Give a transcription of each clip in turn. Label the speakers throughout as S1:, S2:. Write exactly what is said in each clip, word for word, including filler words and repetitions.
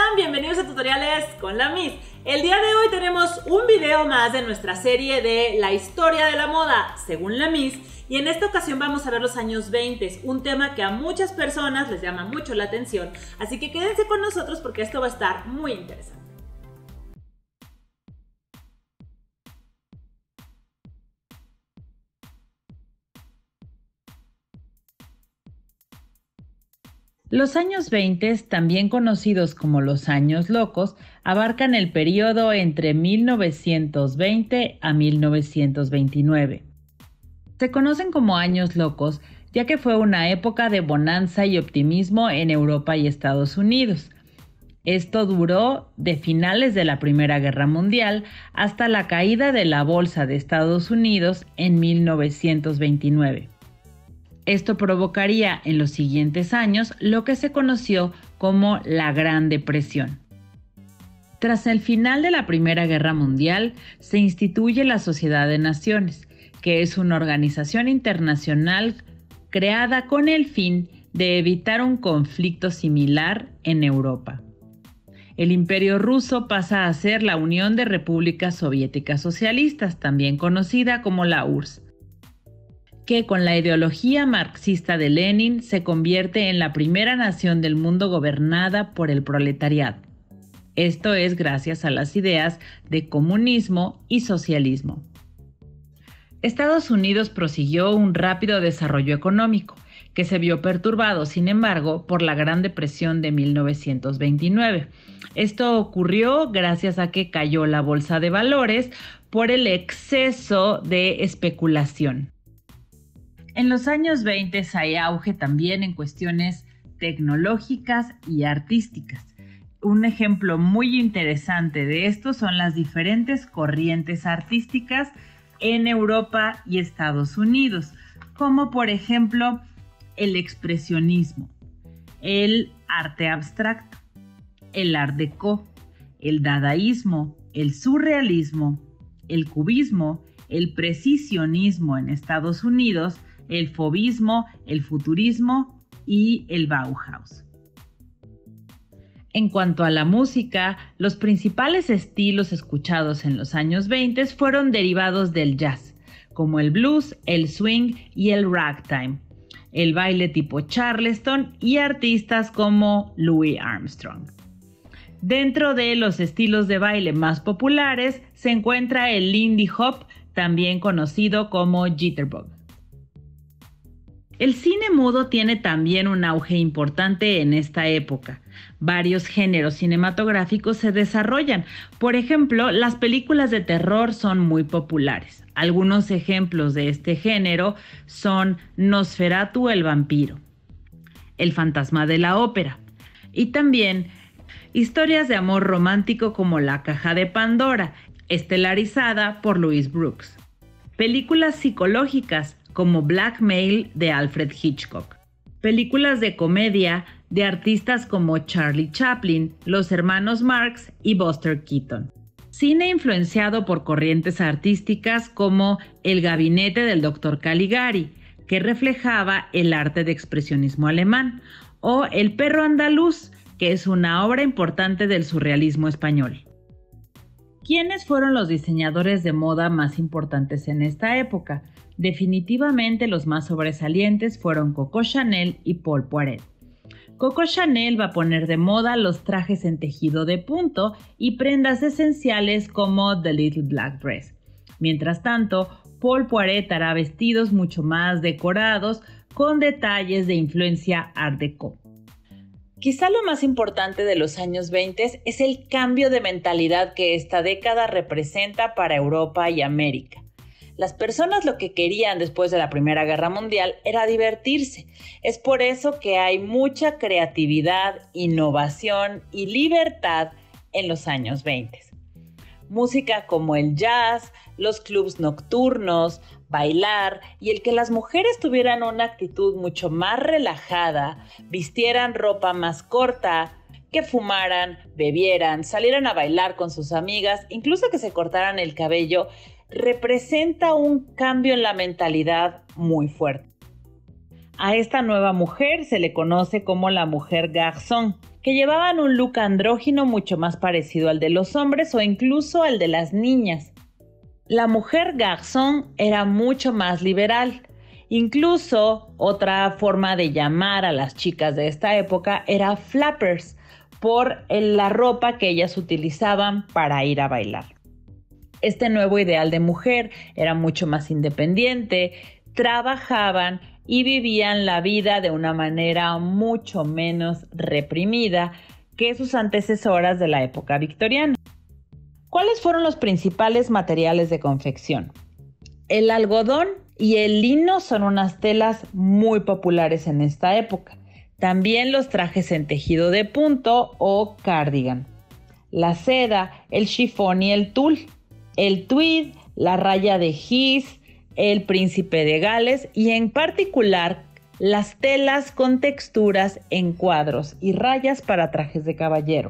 S1: están? Bienvenidos a Tutoriales con la Miss. El día de hoy tenemos un video más de nuestra serie de la historia de la moda según la Miss. Y en esta ocasión vamos a ver los años veinte, un tema que a muchas personas les llama mucho la atención. Así que quédense con nosotros porque esto va a estar muy interesante.
S2: Los años veinte, también conocidos como los años locos, abarcan el periodo entre mil novecientos veinte a mil novecientos veintinueve. Se conocen como años locos ya que fue una época de bonanza y optimismo en Europa y Estados Unidos. Esto duró de finales de la Primera Guerra Mundial hasta la caída de la Bolsa de Estados Unidos en mil novecientos veintinueve. Esto provocaría en los siguientes años lo que se conoció como la Gran Depresión. Tras el final de la Primera Guerra Mundial, se instituye la Sociedad de Naciones, que es una organización internacional creada con el fin de evitar un conflicto similar en Europa. El Imperio Ruso pasa a ser la Unión de Repúblicas Soviéticas Socialistas, también conocida como la U R S S, que con la ideología marxista de Lenin se convierte en la primera nación del mundo gobernada por el proletariado. Esto es gracias a las ideas de comunismo y socialismo. Estados Unidos prosiguió un rápido desarrollo económico, que se vio perturbado, sin embargo, por la Gran Depresión de mil novecientos veintinueve. Esto ocurrió gracias a que cayó la bolsa de valores por el exceso de especulación. En los años veinte hay auge también en cuestiones tecnológicas y artísticas. Un ejemplo muy interesante de esto son las diferentes corrientes artísticas en Europa y Estados Unidos, como por ejemplo el expresionismo, el arte abstracto, el art déco, el dadaísmo, el surrealismo, el cubismo, el precisionismo en Estados Unidos, el fauvismo, el futurismo y el Bauhaus. En cuanto a la música, los principales estilos escuchados en los años veinte fueron derivados del jazz, como el blues, el swing y el ragtime, el baile tipo Charleston y artistas como Louis Armstrong. Dentro de los estilos de baile más populares se encuentra el Lindy Hop, también conocido como Jitterbug. El cine mudo tiene también un auge importante en esta época. Varios géneros cinematográficos se desarrollan. Por ejemplo, las películas de terror son muy populares. Algunos ejemplos de este género son Nosferatu el vampiro, El fantasma de la ópera y también historias de amor romántico como La caja de Pandora, estelarizada por Louise Brooks. Películas psicológicas como Blackmail de Alfred Hitchcock. Películas de comedia de artistas como Charlie Chaplin, los hermanos Marx y Buster Keaton. Cine influenciado por corrientes artísticas como El gabinete del doctor Caligari, que reflejaba el arte de expresionismo alemán, o El perro andaluz, que es una obra importante del surrealismo español. ¿Quiénes fueron los diseñadores de moda más importantes en esta época? Definitivamente los más sobresalientes fueron Coco Chanel y Paul Poiret. Coco Chanel va a poner de moda los trajes en tejido de punto y prendas esenciales como The Little Black Dress. Mientras tanto, Paul Poiret hará vestidos mucho más decorados con detalles de influencia Art Deco. Quizá lo más importante de los años veinte es el cambio de mentalidad que esta década representa para Europa y América. Las personas lo que querían después de la Primera Guerra Mundial era divertirse. Es por eso que hay mucha creatividad, innovación y libertad en los años veinte. Música como el jazz, los clubs nocturnos, bailar y el que las mujeres tuvieran una actitud mucho más relajada, vistieran ropa más corta, que fumaran, bebieran, salieran a bailar con sus amigas, incluso que se cortaran el cabello, representa un cambio en la mentalidad muy fuerte. A esta nueva mujer se le conoce como la mujer garçon, que llevaban un look andrógino mucho más parecido al de los hombres o incluso al de las niñas. La mujer garçon era mucho más liberal. Incluso otra forma de llamar a las chicas de esta época era flappers, por la ropa que ellas utilizaban para ir a bailar. Este nuevo ideal de mujer era mucho más independiente, trabajaban y vivían la vida de una manera mucho menos reprimida que sus antecesoras de la época victoriana. ¿Cuáles fueron los principales materiales de confección? El algodón y el lino son unas telas muy populares en esta época. También los trajes en tejido de punto o cardigan. La seda, el chifón y el tul. El tweed, la raya de gis, el príncipe de Gales y en particular las telas con texturas en cuadros y rayas para trajes de caballero.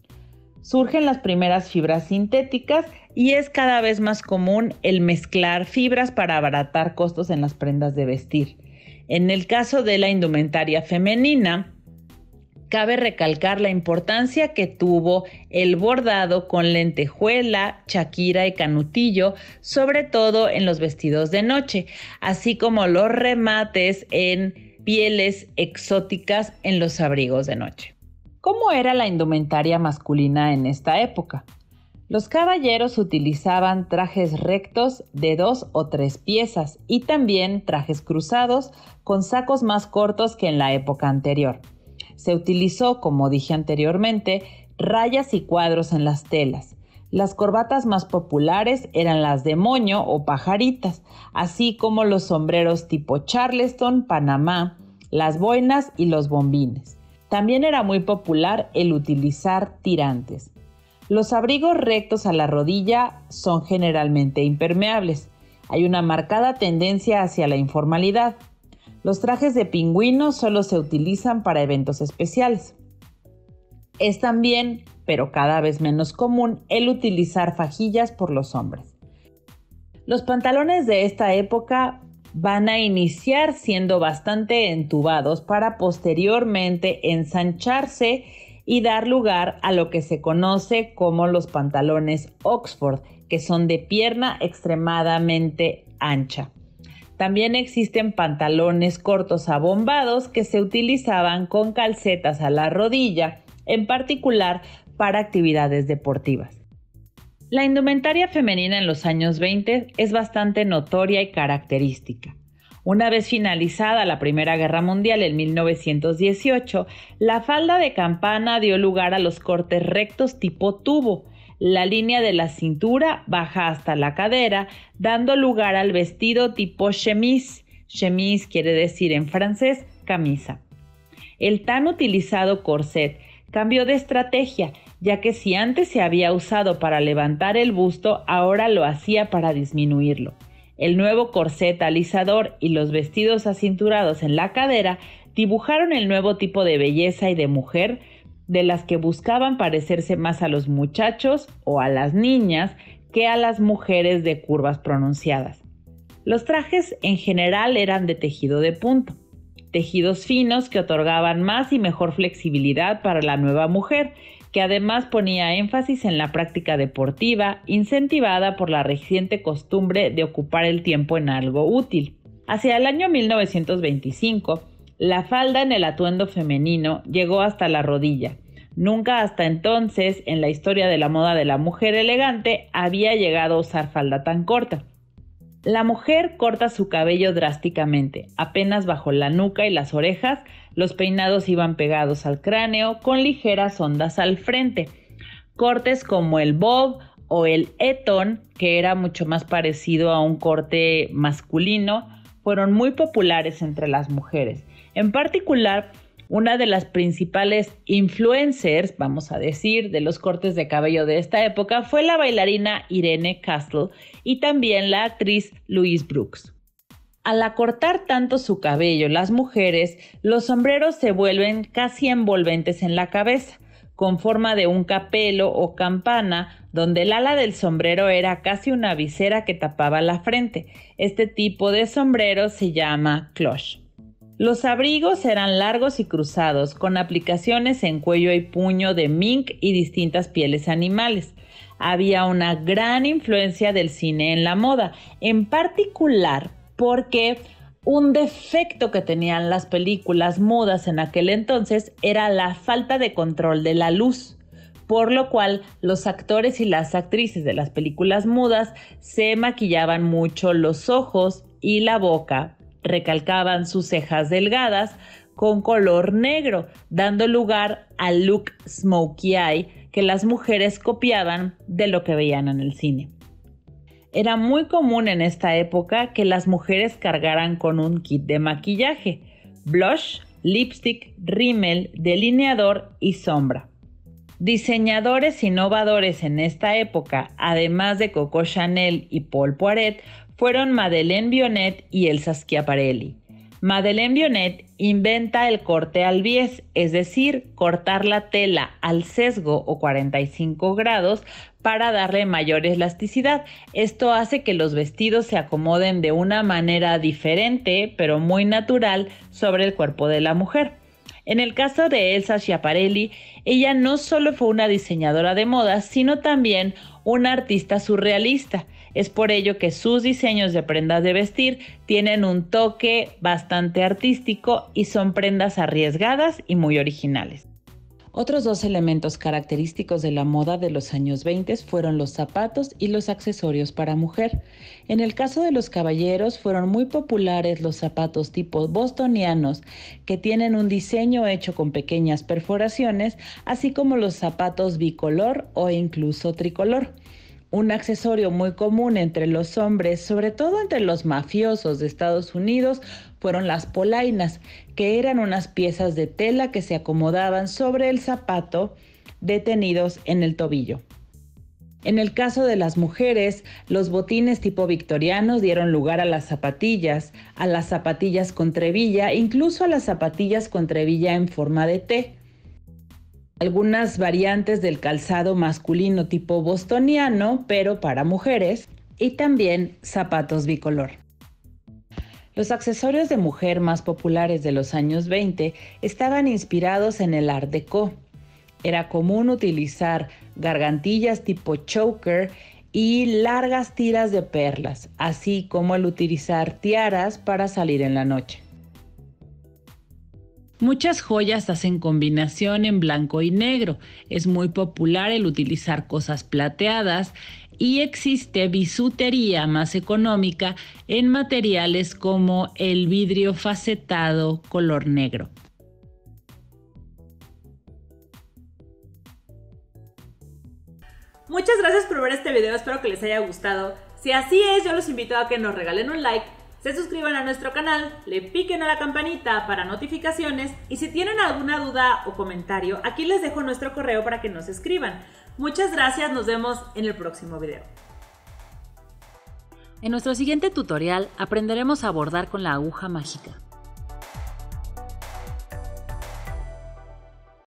S2: Surgen las primeras fibras sintéticas y es cada vez más común el mezclar fibras para abaratar costos en las prendas de vestir. En el caso de la indumentaria femenina, cabe recalcar la importancia que tuvo el bordado con lentejuela, chaquira y canutillo, sobre todo en los vestidos de noche, así como los remates en pieles exóticas en los abrigos de noche. ¿Cómo era la indumentaria masculina en esta época? Los caballeros utilizaban trajes rectos de dos o tres piezas y también trajes cruzados con sacos más cortos que en la época anterior. Se utilizó, como dije anteriormente, rayas y cuadros en las telas. Las corbatas más populares eran las de moño o pajaritas, así como los sombreros tipo Charleston, Panamá, las boinas y los bombines. También era muy popular el utilizar tirantes. Los abrigos rectos a la rodilla son generalmente impermeables. Hay una marcada tendencia hacia la informalidad. Los trajes de pingüino solo se utilizan para eventos especiales. Es también, pero cada vez menos común, el utilizar fajillas por los hombres. Los pantalones de esta época van a iniciar siendo bastante entubados para posteriormente ensancharse y dar lugar a lo que se conoce como los pantalones Oxford, que son de pierna extremadamente ancha. También existen pantalones cortos abombados que se utilizaban con calcetas a la rodilla, en particular para actividades deportivas. La indumentaria femenina en los años veinte es bastante notoria y característica. Una vez finalizada la Primera Guerra Mundial en mil novecientos dieciocho, la falda de campana dio lugar a los cortes rectos tipo tubo. La línea de la cintura baja hasta la cadera, dando lugar al vestido tipo chemise. Chemise quiere decir en francés camisa. El tan utilizado corset cambió de estrategia, ya que si antes se había usado para levantar el busto, ahora lo hacía para disminuirlo. El nuevo corset alisador y los vestidos acinturados en la cadera dibujaron el nuevo tipo de belleza y de mujer, de las que buscaban parecerse más a los muchachos o a las niñas que a las mujeres de curvas pronunciadas. Los trajes en general eran de tejido de punto, tejidos finos que otorgaban más y mejor flexibilidad para la nueva mujer, que además ponía énfasis en la práctica deportiva, incentivada por la reciente costumbre de ocupar el tiempo en algo útil. Hacia el año mil novecientos veinticinco, la falda en el atuendo femenino llegó hasta la rodilla. Nunca hasta entonces, en la historia de la moda de la mujer elegante, había llegado a usar falda tan corta. La mujer corta su cabello drásticamente, apenas bajo la nuca y las orejas. Los peinados iban pegados al cráneo con ligeras ondas al frente. Cortes como el bob o el eton, que era mucho más parecido a un corte masculino, fueron muy populares entre las mujeres. En particular, una de las principales influencers, vamos a decir, de los cortes de cabello de esta época fue la bailarina Irene Castle y también la actriz Louise Brooks. Al acortar tanto su cabello las mujeres, los sombreros se vuelven casi envolventes en la cabeza, con forma de un capelo o campana, donde el ala del sombrero era casi una visera que tapaba la frente. Este tipo de sombrero se llama cloche. Los abrigos eran largos y cruzados, con aplicaciones en cuello y puño de mink y distintas pieles animales. Había una gran influencia del cine en la moda, en particular porque un defecto que tenían las películas mudas en aquel entonces era la falta de control de la luz, por lo cual los actores y las actrices de las películas mudas se maquillaban mucho los ojos y la boca, recalcaban sus cejas delgadas con color negro, dando lugar al look smokey eye que las mujeres copiaban de lo que veían en el cine. Era muy común en esta época que las mujeres cargaran con un kit de maquillaje, blush, lipstick, rímel, delineador y sombra. Diseñadores innovadores en esta época, además de Coco Chanel y Paul Poiret, fueron Madeleine Vionnet y Elsa Schiaparelli. Madeleine Vionnet inventa el corte al bies, es decir, cortar la tela al sesgo o cuarenta y cinco grados para darle mayor elasticidad. Esto hace que los vestidos se acomoden de una manera diferente, pero muy natural, sobre el cuerpo de la mujer. En el caso de Elsa Schiaparelli, ella no solo fue una diseñadora de moda, sino también una artista surrealista. Es por ello que sus diseños de prendas de vestir tienen un toque bastante artístico y son prendas arriesgadas y muy originales. Otros dos elementos característicos de la moda de los años veinte fueron los zapatos y los accesorios para mujer. En el caso de los caballeros fueron muy populares los zapatos tipo bostonianos, que tienen un diseño hecho con pequeñas perforaciones, así como los zapatos bicolor o incluso tricolor. Un accesorio muy común entre los hombres, sobre todo entre los mafiosos de Estados Unidos, fueron las polainas, que eran unas piezas de tela que se acomodaban sobre el zapato, detenidos en el tobillo. En el caso de las mujeres, los botines tipo victorianos dieron lugar a las zapatillas, a las zapatillas con trebilla, incluso a las zapatillas con trebilla en forma de T. Algunas variantes del calzado masculino tipo bostoniano, pero para mujeres, y también zapatos bicolor. Los accesorios de mujer más populares de los años veinte estaban inspirados en el Art Deco. Era común utilizar gargantillas tipo choker y largas tiras de perlas, así como el utilizar tiaras para salir en la noche. Muchas joyas hacen combinación en blanco y negro. Es muy popular el utilizar cosas plateadas y existe bisutería más económica en materiales como el vidrio facetado color negro.
S1: Muchas gracias por ver este video, espero que les haya gustado. Si así es, yo los invito a que nos regalen un like, se suscriban a nuestro canal, le piquen a la campanita para notificaciones y si tienen alguna duda o comentario, aquí les dejo nuestro correo para que nos escriban. Muchas gracias, nos vemos en el próximo video.
S3: En nuestro siguiente tutorial aprenderemos a bordar con la aguja mágica.